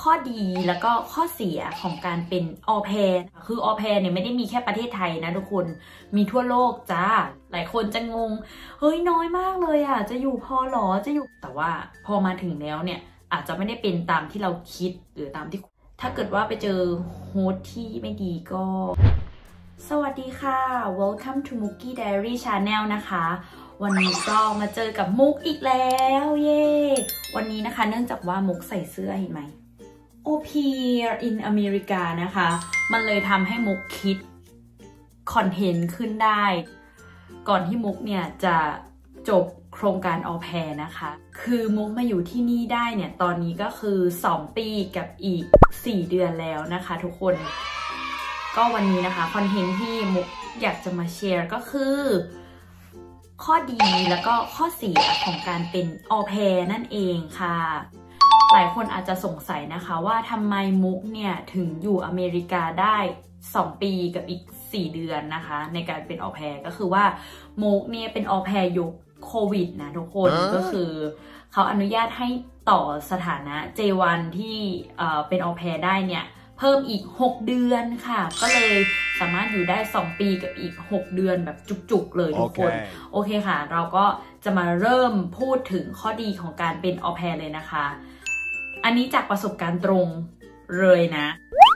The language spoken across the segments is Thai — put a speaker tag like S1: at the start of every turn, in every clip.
S1: ข้อดีแล้วก็ข้อเสียของการเป็นออแพร์คือออแพร์เนี่ยไม่ได้มีแค่ประเทศไทยนะทุกคนมีทั่วโลกจ้าหลายคนจะงงเฮ้ยน้อยมากเลยอ่ะจะอยู่พอหรอจะอยู่แต่ว่าพอมาถึงแล้วเนี่ยอาจจะไม่ได้เป็นตามที่เราคิดหรือตามที่ถ้าเกิดว่าไปเจอโฮสที่ไม่ดีก็สวัสดีค่ะ Welcome to Mookie Diary Channel นะคะวันนี้ก็มาเจอกับมุกอีกแล้วเย้วันนี้นะคะเนื่องจากว่ามุกใส่เสื้อเห็นไหม Au pair in America นะคะมันเลยทำให้มุกคิดคอนเทนต์ขึ้นได้ก่อนที่มุกเนี่ยจะจบโครงการออแพร์นะคะคือมุกมาอยู่ที่นี่ได้เนี่ยตอนนี้ก็คือ2 ปีกับอีก4 เดือนแล้วนะคะทุกคนก็วันนี้นะคะคอนเทนต์ที่มุกอยากจะมาแชร์ก็คือข้อดีแล้วก็ข้อเสียของการเป็นออแพร์นั่นเองค่ะหลายคนอาจจะสงสัยนะคะว่าทำไมมุกเนี่ยถึงอยู่อเมริกาได้2 ปีกับอีก4 เดือนนะคะในการเป็นออแพร์ก็คือว่ามุกเนี่ยเป็นออแพร์ยุคโควิดนะทุกคนก็คือเขาอนุญาตให้ต่อสถานะ J1 ที่เป็นออแพร์ได้เนี่ยเพิ่มอีก6 เดือนค่ะก็เลยสามารถอยู่ได้2 ปีกับอีก6 เดือนแบบจุกๆเลยทุกคนโอเคค่ะเราก็จะมาเริ่มพูดถึงข้อดีของการเป็นออแพร์เลยนะคะอันนี้จากประสบการณ์ตรงเลยนะ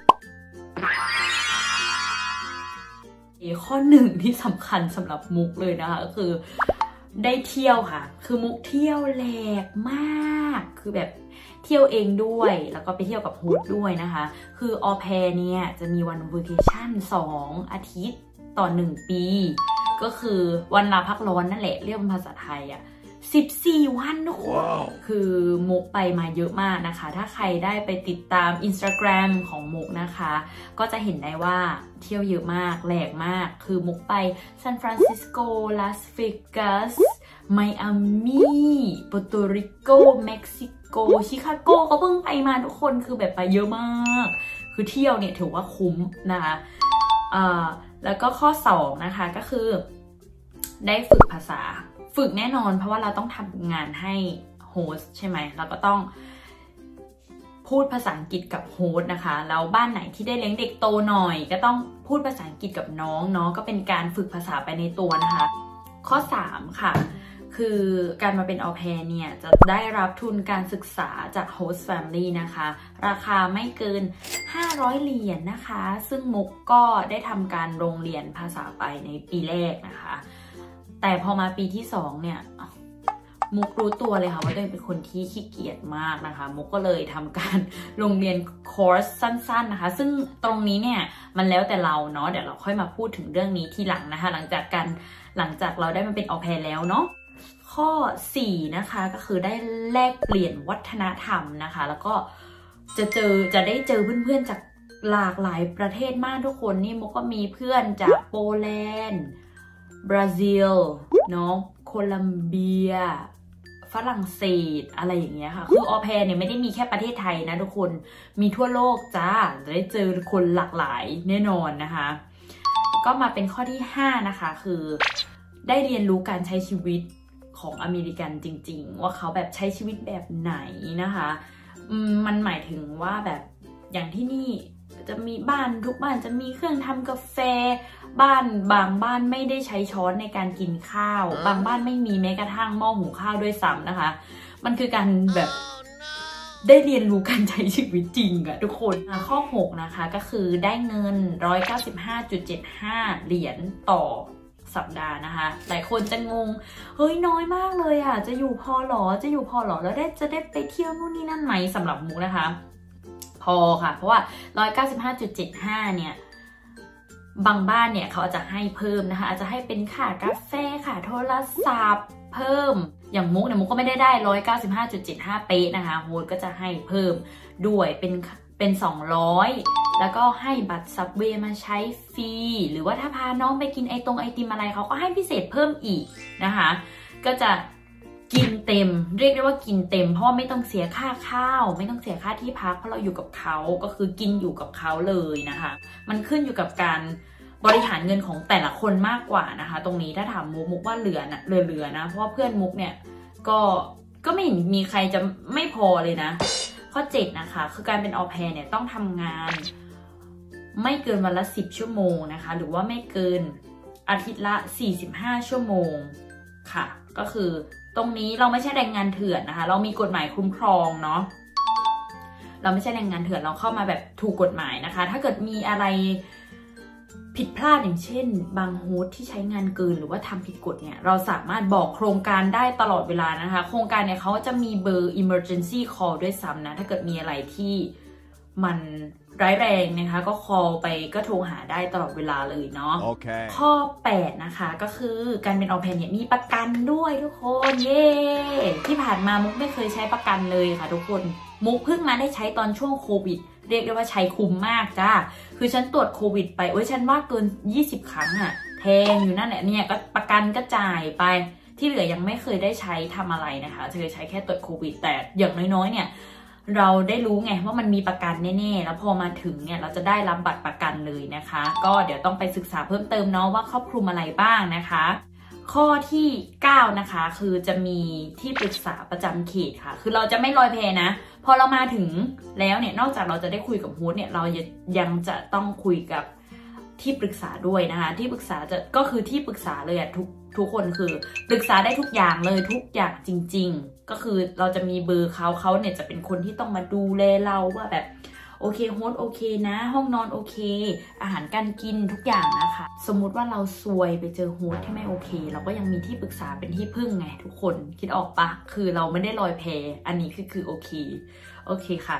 S1: ข้อหนึ่งที่สำคัญสำหรับมุกเลยนะคะก็คือได้เที่ยวค่ะคือมุกเที่ยวแหลกมากคือแบบเที่ยวเองด้วยแล้วก็ไปเที่ยวกับโฮสต์ด้วยนะคะคือออแพร์เนี่ยจะมีวันเวอร์เคชั่น2 อาทิตย์ต่อ1 ปีก็คือวันลาพักร้อนนั่นแหละเรียกเป็นภาษาไทยอ่ะ14 วันทุกคน คือมุกไปมาเยอะมากนะคะถ้าใครได้ไปติดตาม Instagram ของมุกนะคะก็จะเห็นได้ว่าเที่ยวเยอะมากแหลกมากคือมุกไปซานฟรานซิสโกลาสเวกัสไมอามี่โปโตริโกเม็กซิโกชิคาโกก็เพิ่งไปมาทุกคนคือแบบไปเยอะมากคือเที่ยวเนี่ยถือว่าคุ้มนะคะแล้วก็ข้อ2นะคะก็คือได้ฝึกภาษาฝึกแน่นอนเพราะว่าเราต้องทำงานให้โฮสต์ใช่ไหมเราก็ต้องพูดภาษาอังกฤษกับโฮสต์นะคะแล้วบ้านไหนที่ได้เลี้ยงเด็กโตหน่อยก็ต้องพูดภาษาอังกฤษกับน้องเนาะก็เป็นการฝึกภาษาไปในตัวนะคะข้อ3ค่ะคือการมาเป็นออแพร์เนี่ยจะได้รับทุนการศึกษาจากโฮสต์แฟมิลี่นะคะราคาไม่เกิน500 เหรียญนะคะซึ่งมุกก็ได้ทำการโรงเรียนภาษาไปในปีแรกนะคะแต่พอมาปีที่2เนี่ยมุกรู้ตัวเลยค่ะว่าตัวเองเป็นคนที่ขี้เกียจมากนะคะมุกก็เลยทำการโรงเรียนคอร์สสั้นๆนะคะซึ่งตรงนี้เนี่ยมันแล้วแต่เราเนาะเดี๋ยวเราค่อยมาพูดถึงเรื่องนี้ทีหลังนะคะหลังจากเราได้มาเป็นออแพร์แล้วเนาะข้อ4นะคะก็คือได้แลกเปลี่ยนวัฒนธรรมนะคะแล้วก็จะได้เจอเพื่อนๆจากหลากหลายประเทศมากทุกคนนี่มุกก็มีเพื่อนจากโปแลนด์บราซิลเนาะโคลัมเบียฝรั่งเศสอะไรอย่างเงี้ยค่ะคือออแพร์เนี่ยไม่ได้มีแค่ประเทศไทยนะทุกคนมีทั่วโลกจ้าจะได้เจอคนหลากหลายแน่นอนนะคะก็มาเป็นข้อที่5นะคะคือได้เรียนรู้การใช้ชีวิตของอเมริกันจริงๆว่าเขาแบบใช้ชีวิตแบบไหนนะคะมันหมายถึงว่าแบบอย่างที่นี่จะมีทุกบ้านจะมีเครื่องทำกาแฟบางบ้านไม่ได้ใช้ช้อนในการกินข้าวบางบ้านไม่มีแม้กระทั่งหม้อหุงข้าวด้วยซ้ำนะคะมันคือการแบบได้เรียนรู้การใช้ชีวิตจริงอะทุกคนข้อ6นะคะก็คือได้เงิน 195.75 เหรียญต่อสัปดาห์นะคะหลายคนจะงงเฮ้ยน้อยมากเลยอะจะอยู่พอหรอแล้วจะได้ไปเที่ยวนู่นนี่นั่นไหมสำหรับมุกนะคะพอค่ะเพราะว่า 195.75 เนี่ยบางบ้านเนี่ยเขาจะให้เพิ่มนะคะอาจจะให้เป็นค่ากาแฟค่ะโทรศัพท์เพิ่มอย่างมุกเนี่ยมุกก็ไม่ได้ 195.75 เป๊ะนะคะโฮสต์ก็จะให้เพิ่มด้วยเป็น200แล้วก็ให้บัตรซับเวย์มาใช้ฟรีหรือว่าถ้าพาน้องไปกินไอติมอะไรเขาก็ให้พิเศษเพิ่มอีกนะคะก็จะกินเต็มเรียกได้ว่ากินเต็มเพราะว่าไม่ต้องเสียค่าข้าวไม่ต้องเสียค่าที่พักเพราะเราอยู่กับเขาก็คือกินอยู่กับเขาเลยนะคะมันขึ้นอยู่กับการบริหารเงินของแต่ละคนมากกว่านะคะตรงนี้ถ้าถามมุกว่าเหลือนะเพราะว่าเพื่อนมุกเนี่ยก็ไม่มีใครจะไม่พอเลยนะเขข้อ7นะคะคือการเป็นออแพร์เนี่ยต้องทำงานไม่เกินวันละ10 ชั่วโมงนะคะหรือว่าไม่เกินอาทิตย์ละ45 ชั่วโมงค่ะก็คือตรงนี้เราไม่ใช่แรงงานเถื่อนนะคะเรามีกฎหมายคุ้มครองเนาะเราไม่ใช่แรงงานเถื่อนเราเข้ามาแบบถูกกฎหมายนะคะถ้าเกิดมีอะไรผิดพลาดอย่างเช่นบางโฮสต์ที่ใช้งานเกินหรือว่าทำผิดกฎเนี่ยเราสามารถบอกโครงการได้ตลอดเวลานะคะโครงการเนี่ยเขาจะมีเบอร์ emergency call ด้วยซ้ำนะถ้าเกิดมีอะไรที่มันร้ายแรงนะคะก็ call ไปก็โทรหาได้ตลอดเวลาเลยเนาะ
S2: Okay.
S1: ข้อ8นะคะก็คือการเป็นออแพร์เนี่ยมีประกันด้วยทุกคนเย้ที่ผ่านมามุกไม่เคยใช้ประกันเลยค่ะทุกคนมุกเพิ่งมาได้ใช้ตอนช่วงโควิดเรียกได้ว่าใช้คุ้มมากจ้าคือฉันตรวจโควิดไปฉันว่าเกิน20 ครั้งอะแพงอยู่นั่นแหละเนี่ยก็ประกันก็จ่ายไปที่เหลือยังไม่เคยได้ใช้ทำอะไรนะคะเคยใช้แค่ตรวจโควิดแต่อย่างน้อยๆเนี่ยเราได้รู้ไงว่ามันมีประกันแน่ๆแล้วพอมาถึงเนี่ยเราจะได้รับบัตรประกันเลยนะคะก็เดี๋ยวต้องไปศึกษาเพิ่มเติมเนาะว่าครอบคลุมอะไรบ้างนะคะข้อที่9นะคะคือจะมีที่ปรึกษาประจำเขตค่ะคือเราจะไม่ลอยแพนะพอเรามาถึงแล้วเนี่ยนอกจากเราจะได้คุยกับโฮสต์เนี่ยเรายังจะต้องคุยกับที่ปรึกษาด้วยนะคะที่ปรึกษาก็คือที่ปรึกษาเลยอะทุกคนคือปรึกษาได้ทุกอย่างเลยทุกอย่างจริงๆก็คือเราจะมีเบอร์เขาเนี่ยจะเป็นคนที่ต้องมาดูแลเราว่าแบบโอเคโฮสต์โอเคนะห้องนอนโอเคอาหารการกินทุกอย่างนะคะสมมุติว่าเราซวยไปเจอโฮสต์ที่ไม่โอเคเราก็ยังมีที่ปรึกษาเป็นที่พึ่งไงทุกคนคิดออกปะคือเราไม่ได้ลอยแพอันนี้คือโอเคค่ะ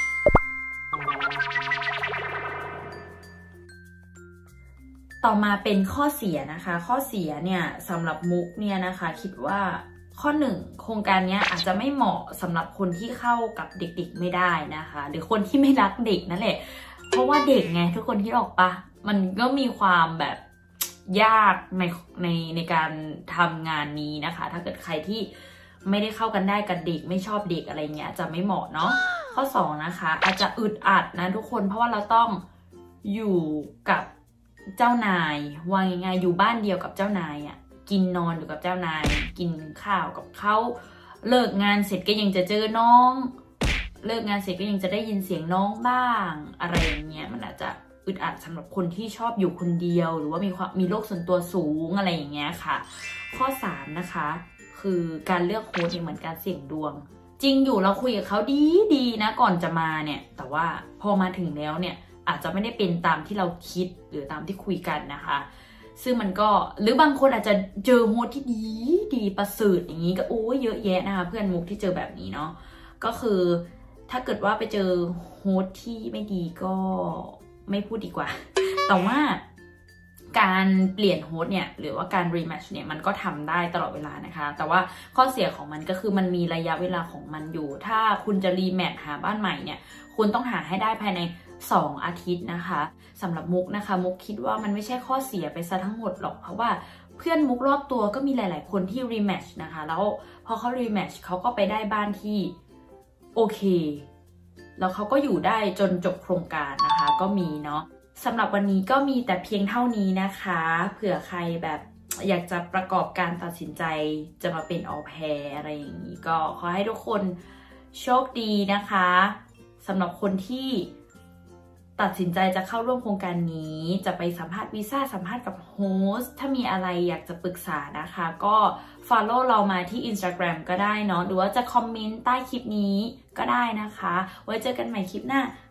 S1: ต่อมาเป็นข้อเสียนะคะข้อเสียเนี่ยสำหรับมุกเนี่ยนะคะคิดว่าข้อ1โครงการนี้อาจจะไม่เหมาะสำหรับคนที่เข้ากับเด็กๆไม่ได้นะคะหรือคนที่ไม่รักเด็กนั่นแหละเพราะว่าเด็กไงทุกคนคิดออกปะมันก็มีความแบบยากในการทำงานนี้นะคะถ้าเกิดใครที่ไม่ได้เข้ากันได้กับเด็กไม่ชอบเด็กอะไรเงี้ยจะไม่เหมาะเนาะข้อ2นะคะอาจจะอึดอัดนะทุกคนเพราะว่าเราต้องอยู่กับเจ้านายว่ายังไงอยู่บ้านเดียวกับเจ้านายอ่ะกินนอนอยู่กับเจ้านายกินข้าวกับเขาเลิกงานเสร็จก็ยังจะเจอน้องเลิกงานเสร็จก็ยังจะได้ยินเสียงน้องบ้างอะไรอย่างเงี้ยมันอาจจะอึดอัดสำหรับคนที่ชอบอยู่คนเดียวหรือว่ามีโรคส่วนตัวสูงอะไรอย่างเงี้ยค่ะข้อ3นะคะคือการเลือกโค้ชเหมือนการเสี่ยงดวงจริงอยู่เราคุยกับเขาดีนะก่อนจะมาเนี่ยแต่ว่าพอมาถึงแล้วเนี่ยอาจจะไม่ได้เป็นตามที่เราคิดหรือตามที่คุยกันนะคะซึ่งมันก็หรือบางคนอาจจะเจอโฮสที่ดีประเสริฐอย่างนี้ก็โอ้ยเยอะแยะนะคะเพื่อนมุกที่เจอแบบนี้เนาะก็คือถ้าเกิดว่าไปเจอโฮสที่ไม่ดีก็ไม่พูดดีกว่าแต่ว่าการเปลี่ยนโฮสเนี่ยหรือว่าการรีแมทช์เนี่ยมันก็ทำได้ตลอดเวลานะคะแต่ว่าข้อเสียของมันก็คือมันมีระยะเวลาของมันอยู่ถ้าคุณจะรีแมทช์หาบ้านใหม่เนี่ยคุณต้องหาให้ได้ภายใน2 อาทิตย์นะคะสำหรับมุกนะคะมุกคิดว่ามันไม่ใช่ข้อเสียไปซะทั้งหมดหรอกเพราะว่าเพื่อนมุกรอบตัวก็มีหลายๆคนที่รีแมทช์นะคะแล้วพอเขารีแมทช์เขาก็ไปได้บ้านที่โอเคแล้วเขาก็อยู่ได้จนจบโครงการนะคะก็มีเนาะสำหรับวันนี้ก็มีแต่เพียงเท่านี้นะคะเผื่อใครแบบอยากจะประกอบการตัดสินใจจะมาเป็นออแพร์อะไรอย่างนี้ก็ขอให้ทุกคนโชคดีนะคะสำหรับคนที่ตัดสินใจจะเข้าร่วมโครงการนี้จะไปสัมภาษณ์วีซ่าสัมภาษณ์กับโฮสต์ถ้ามีอะไรอยากจะปรึกษานะคะก็ follow เรามาที่ Instagram ก็ได้เนาะหรือว่าจะคอมเมนต์ใต้คลิปนี้ก็ได้นะคะไว้เจอกันใหม่คลิปหน้า